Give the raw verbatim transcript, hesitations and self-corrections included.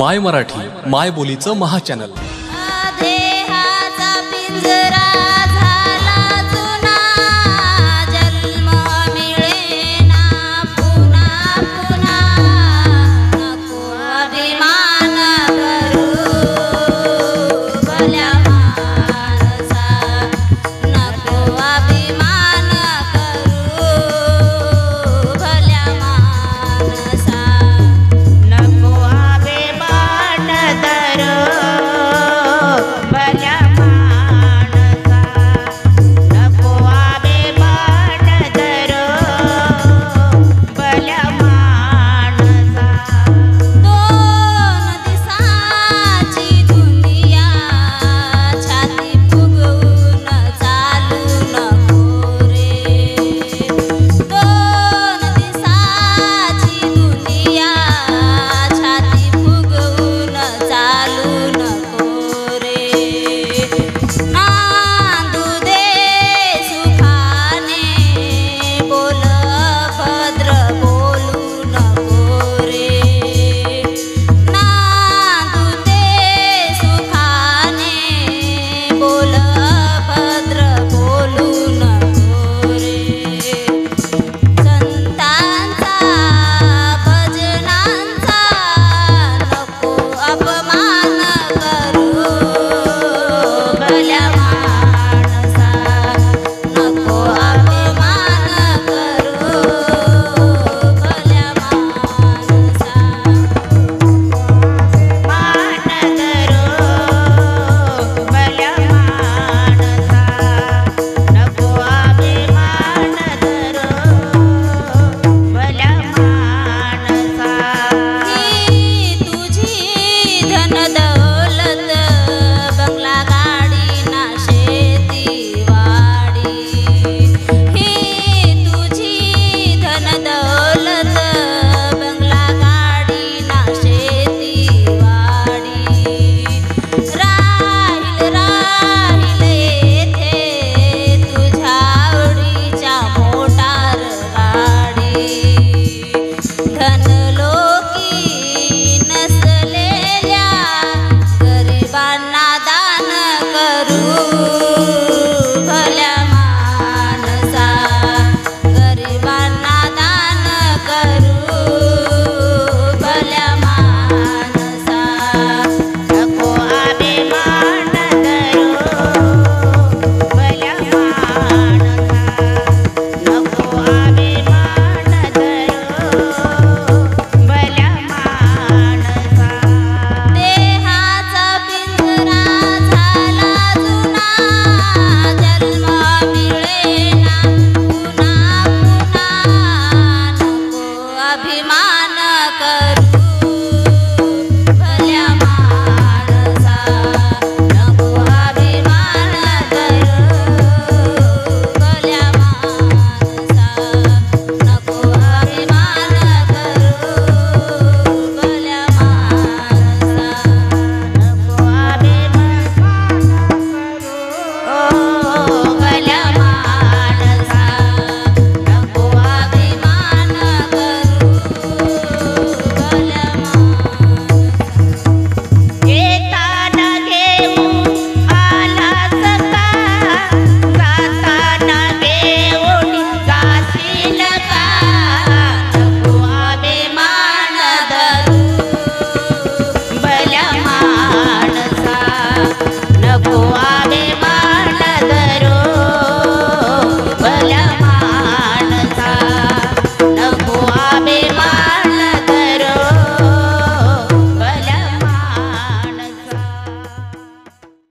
माय मराठी माय बोलीचं महाचॅनल। देहाचा पिंजरा झाला जुना, जन्म मिळेना पुन्हा पुन्हा। नको अभिमान करू भल्या माणसा, नको अभिमान करू भल्या माणसा। नको अभिमान धरू भल्या माणसा, नको अभिमान धरू भल्या माणसा। दोन दिसाची दुनिया, छाती फुगवून चालू नको रे। दोन दिसाची दुनिया, छाती फुगवून चालू नको रे। नांदू दे सुखाने, बोल भद्र बोलू नको रे। नांदू दे सुखाने, बोल भद्र बोलू नको रे। संतांचा भजनांचा, नको अपमान करू भल्या माणसा, नको अपमान करू भल्या माणसा। मान धरू भल्या माणसा, नको अभिमान धरू भल्या माणसा। ही तुझी धन दौलत, बंगला गाडी ना शेती वाडी। ही तुझी धन दौलत, बंगला गाडी ना शेती वाडी। राहील राहील येथे तुझ्या आवडीच्या मोटार गाडी। धनलोकी नसलेल्या गरिबांना दान करू भल्या माणसा, गरिबांना दान करू भल्या माणसा। नको अभिमान धरू भल्या माणसा, नको अभिमान धरू भल्या माणसा। देहाचा पिंजरा झाला जुना, जन्म मिळेना पुन्हा पुन्हा। नको अभिमान करू भल्या माणसा, नको अभिमान करू भल्या माणसा, नको अभिमान करू भल्या माणसा, नको अभिमान करू भल्या माणसा, नको अभिमान करू भल्या माणसा। येताना घेऊन आलास का, जाताना घेऊन जाशील का। नको अभिमान धरू भल्या माणसा, नको अभिमान